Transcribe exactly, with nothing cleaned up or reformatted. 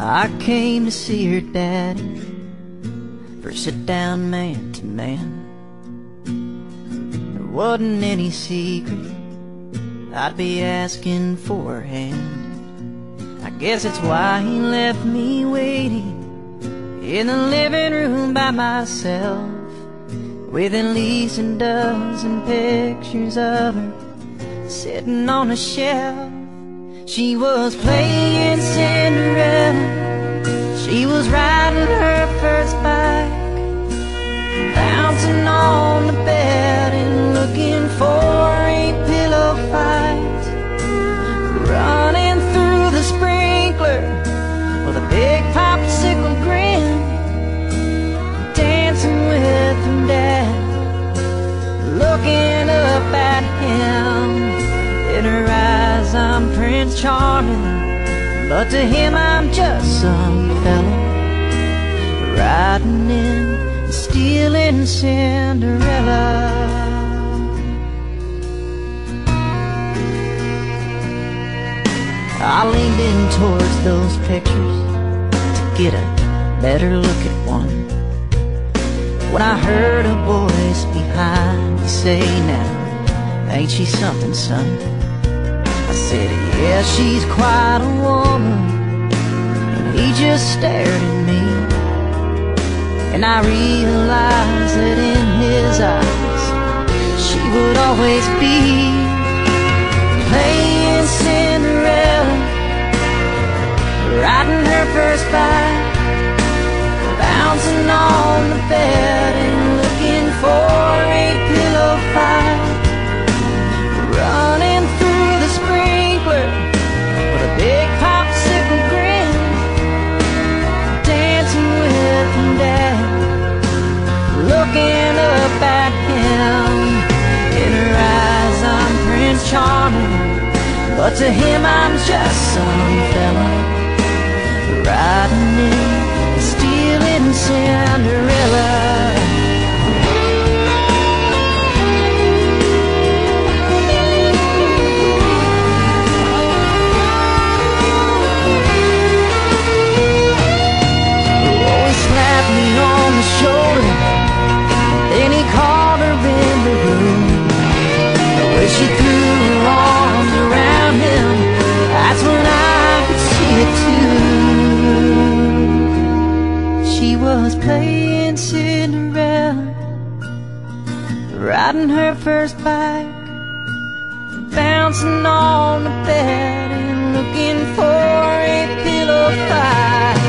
I came to see her daddy for a sit-down man-to-man. There wasn't any secret I'd be asking for her hand. I guess that's why he left me waiting in the living room by myself, with at least a dozen pictures of her sitting on a shelf. She was playing Cinderella, she was riding her first bike, bouncing on the bed and looking for a pillow fight, running through the sprinkler with a big popsicle grin, dancing with her dad, looking up at him. In her eyes I'm Prince Charming, but to him I'm just some fella riding in and stealing Cinderella. I leaned in towards those pictures to get a better look at one, when I heard a voice behind me say, "Now, ain't she something, son?" I said, "Yeah, she's quite a woman." And he just stared at me, and I realized that in his eyes she would always be playing Cinderella, riding her first bike, bouncing on the bed and looking for a pillow fight, running through the sprinkler with a big popsicle grin, dancing with her dad, looking up at him. In her eyes I'm Prince Charming, but to him I'm just some fella riding in and stealing Cinderella. Shoulder, then he called her in the room, where she threw her arms around him. That's when I could see it too. She was playing Cinderella, riding her first bike, bouncing on the bed and looking for a pillow fight.